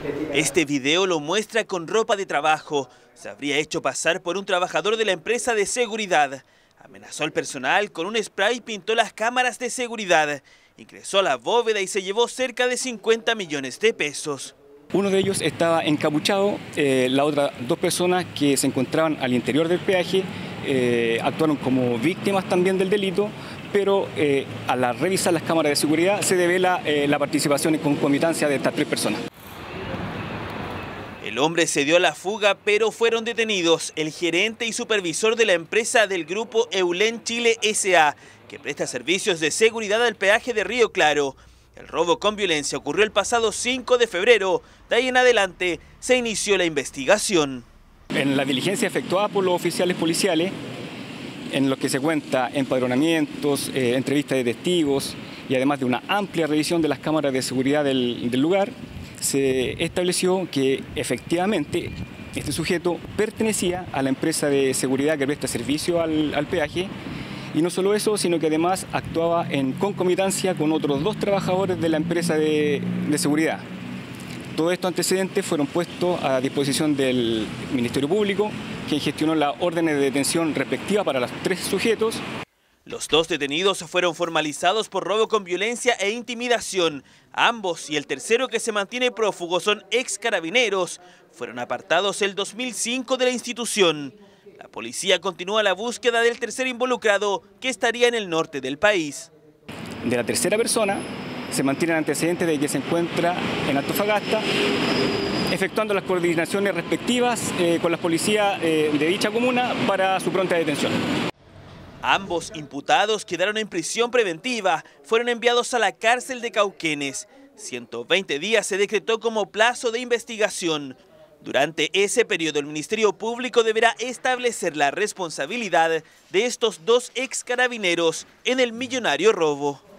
Este video lo muestra con ropa de trabajo. Se habría hecho pasar por un trabajador de la empresa de seguridad. Amenazó al personal con un spray y pintó las cámaras de seguridad. Ingresó a la bóveda y se llevó cerca de 50 millones de pesos. Uno de ellos estaba encapuchado, las otras dos personas que se encontraban al interior del peaje actuaron como víctimas también del delito, pero al revisar las cámaras de seguridad se devela la participación y concomitancia de estas tres personas. El hombre se dio a la fuga, pero fueron detenidos el gerente y supervisor de la empresa del grupo Eulen Chile S.A., que presta servicios de seguridad al peaje de Río Claro. El robo con violencia ocurrió el pasado 5 de febrero. De ahí en adelante se inició la investigación. En la diligencia efectuada por los oficiales policiales, en lo que se cuenta empadronamientos, entrevistas de testigos y además de una amplia revisión de las cámaras de seguridad del lugar, se estableció que efectivamente este sujeto pertenecía a la empresa de seguridad que presta servicio al peaje. Y no solo eso, sino que además actuaba en concomitancia con otros dos trabajadores de la empresa de seguridad. Todos estos antecedentes fueron puestos a disposición del Ministerio Público, quien gestionó las órdenes de detención respectivas para los tres sujetos. Los dos detenidos fueron formalizados por robo con violencia e intimidación. Ambos y el tercero, que se mantiene prófugo, son ex carabineros. Fueron apartados el 2005 de la institución. La policía continúa la búsqueda del tercer involucrado, que estaría en el norte del país. De la tercera persona se mantienen antecedentes de que se encuentra en Antofagasta, efectuando las coordinaciones respectivas con las policías de dicha comuna para su pronta detención. Ambos imputados quedaron en prisión preventiva, fueron enviados a la cárcel de Cauquenes. 120 días se decretó como plazo de investigación. Durante ese periodo, el Ministerio Público deberá establecer la responsabilidad de estos dos ex carabineros en el millonario robo.